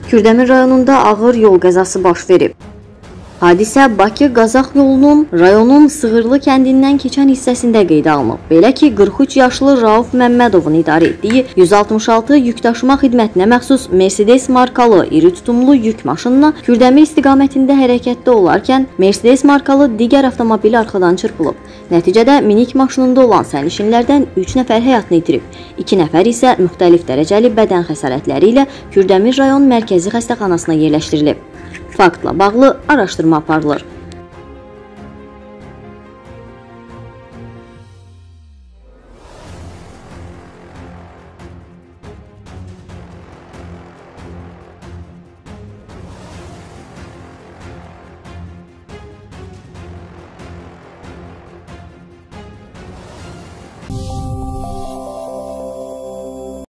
Kürdəmir rayonunda ağır yol qəzası baş verib. Hadisə Bakı-Qazax yolunun rayonun Sığırlı kəndindən keçən hissəsində qeydə alınıb. Belə ki, 43 yaşlı Rauf Məmmədovun idarə etdiyi 166 yükdaşıma xidmətinə məxsus Mercedes markalı iri tutumlu yük maşınına Kürdəmir istiqamətində hərəkətdə olarkən Mercedes markalı digər avtomobil arxadan çırpılıb. Nəticədə minik maşınında olan sərnişinlərdən 3 nəfər həyatını itirib. 2 nəfər isə müxtəlif dərəcəli bədən xəsarətləri ilə Kürdəmir rayon mərkəzi xəstəxanasına yerləşdirilib. Faktla bağlı araşdırma aparılır.